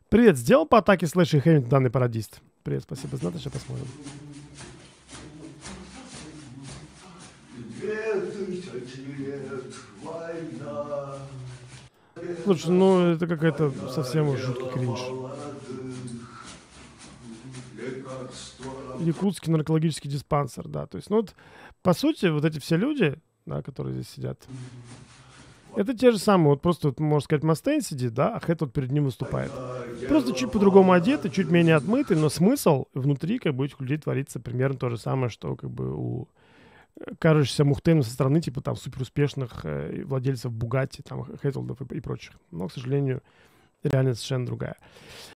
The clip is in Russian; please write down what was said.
Привет, сделал по атаке слэш и хэммит данный пародист. Привет, спасибо за это, сейчас посмотрим. 2000 лет, война. Слушай, ну это какая-то совсем уж жуткий кринж. Якутский наркологический диспансер, да. То есть, ну вот, по сути, вот эти все люди, да, которые здесь сидят, это те же самые, вот просто, вот, можно сказать, Мастейн сидит, да, а Хэт вот перед ним выступает. Просто чуть по-другому одеты, чуть менее отмыты, но смысл внутри, как бы, у этих людей творится примерно то же самое, что, как бы, у кажущихся Мухтейна со стороны, типа, там, суперуспешных владельцев Бугатти, там, Хэттилдов и прочих. Но, к сожалению, реальность совершенно другая.